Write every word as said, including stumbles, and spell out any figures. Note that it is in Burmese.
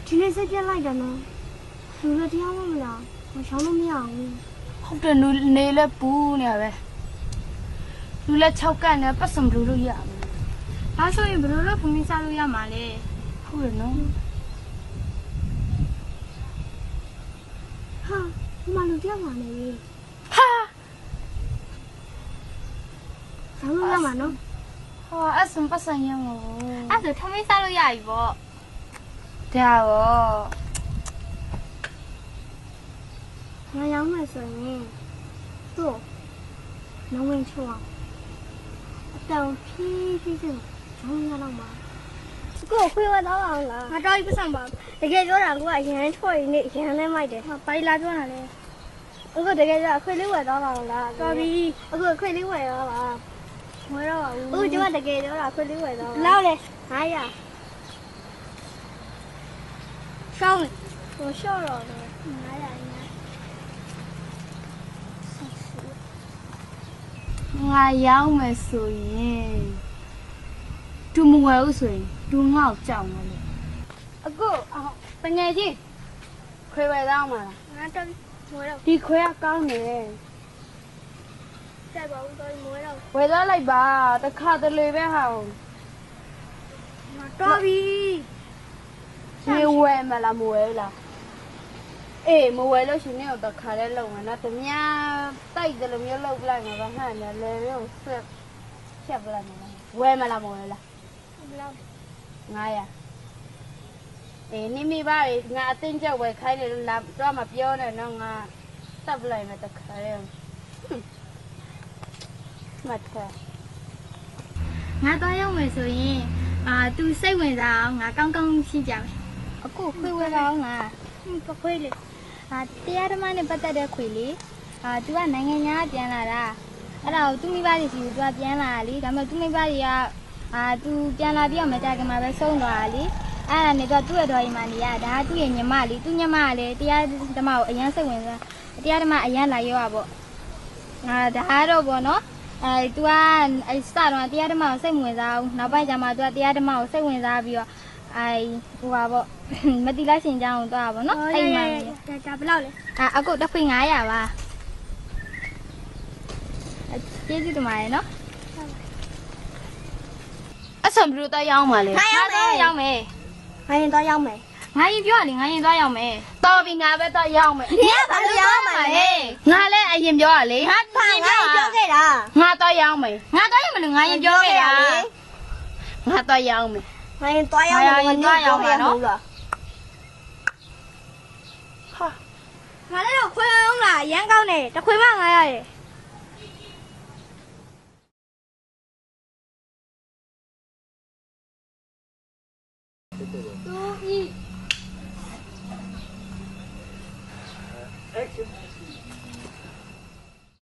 ဒီနေ့စိတ်ပြက်လိုက်တယ်နော်လူလည်းတရားမမလားမရှောင်းလို့မရဘူးဟုတ်တယ်လူနေလဲပူးနေရပဲလူလည်း၆ကန့်နဲ့ပတ်စံဘလို့လို့ရမယ်ဒါဆိုရင်ဘယ်လိုလုပ်ဖုန်ကြီးစားလို့ရမှာလဲဟုတ်တယ်နော်ဟာဒီမှာလူတရားမှာနေပြီဟာဆောင်းလို့ရမှာနော်ဟောအစံပတ်စံရမို့အဲ့ဆိုထမင်းစားလို့ရပြီပေါ့ဒါရောငါရောင်းမယ်ဆိုရင်တို့နောင်ဝင်ချောအောင်အတောင်ဖြည်းဖြည်းချင်းရောင်းရတော့မှာကိုခွေးဝတ်တော့အောင်လားငါတော့ပြဆောင်ပါတကယ်ပြောတာကိုကအရန်ချော်ရင်းနဲ့အရန်လဲမိုက်တယ်ဟာပါလာပြောတာလေအခုတကယ်ကြအခွေလေးဝယ်တော့အောင်လားတော်ပြီအခုအခွေလေးဝယ်ရောပါမဝယ်တော့ဘူးအခုကျမတကယ်ပြောတာအခွေလေးဝယ်တော့လောက်လေဟာရရှောင်းဟိုရှော့တော့လေဟာရငါရောင်းမယ်ဆိုရင်သူမဝယ်ဘူးဆိုရင်သူငေါ့ကြောက်မှာလေအခုပငယ်ချင်းခွေဝယ်တော့မှာငါတော့မဝယ်တော့ဒီခွေကကောင်းတယ်ဆက်ပါဦးတော့မဝယ်တော့ဝယ်တော့လိုက်ပါတခါတလေပဲဟာငါတော့ပြီနေဝယ်မလားမဝယ်လားအေးမဝယ်လို့ရှင်နေတော့တခါလဲလုံမှာနော်တ냐တိုက်တယ်လို့မျိုးလောက်လိုက်မှာပါဟန်တယ်လေမျိုးဆက်ချက်ပလိုက်မှာဝယ်မလားမဝယ်လားဘယ်လောက်ငါးရာအေးနိမိပါလေငါအတင်းကျပ်ဝယ်ခိုင်းတယ်လို့လာတော့မပြောနဲ့နော်ငါတပ်ပလိုက်မှာတခါလဲမတ်ခါငါတော့ရောက်မယ်ဆိုရင်အာ तू စိတ်ဝင်စားအောင်ငါကောင်းကောင်းရှင်းပြမယ်အခုခွေးဝဲတော့ငါပခွေးလေအာတရားဓမ္မနဲ့ပတ်သက်တဲ့ခွေလေးအာ तू ကနိုင်ငံညာပြန်လာတာအဲ့ဒါကိုသူ့မိဘတွေစီကို तू ကပြန်လာတာလေဒါပေမဲ့သူ့မိဘတွေကအာ तू ပြန်လာပြီးတော့မကြခင်မှာပဲဆုံးသွားတာလေအဲ့ဒါနဲ့ तू သူ့ရဲ့တော်အိမ်မှာနေရဒါကသူ့ရဲ့ညီမလေးသူ့ညီမကလည်းတရားဓမ္မကိုအရန်စိတ်ဝင်စားတရားဓမ္မအရန်လာရောပါပေါ့အာဒါကတော့ပေါ့နော်အဲ तू ကအဲစတော့တရားဓမ္မကိုစိတ်ဝင်စားအောင်နောက်ပိုင်းကျမှ तू ကတရားဓမ္မကိုစိတ်ဝင်စားပြီးတော့အဲဟိုပါပေါ့မတိလိုက်ရှင်ကြောင်းတော့ပါပေါ့နော်အဲ့မှာဒါဘယ်လောက်လဲအာအခုတစ်ဖိငါးရာပါကျေးဇူးတင်ပါတယ်နော်အဆံဘလို့တော့ရောင်းပါလေငါတော့ရောင်းမယ်ငါရင်တော့ရောင်းမယ်ငါရင်ပြောရလေငါရင်တော့ရောင်းမယ်တော်ပြီငါပဲတော့ရောင်းမယ်你要把它养满嘞。 ငါလည်းအရင်ပြောရလေငါ怕ငါရင်ပြောခဲ့တာငါတော့ရောင်းမယ်ငါတော့ရင်မလို့ငါရင်ပြောခဲ့တာငါတော့ရောင်းမယ်ငါရင်တော့ရောင်းမယ်ငါတော့ရောင်းမှာနော်ဟာငါလည်းတော့ခွေးအောင်လားရမ်းကောင်းတယ်တခွေးမငါရရဲ့two, three. Action.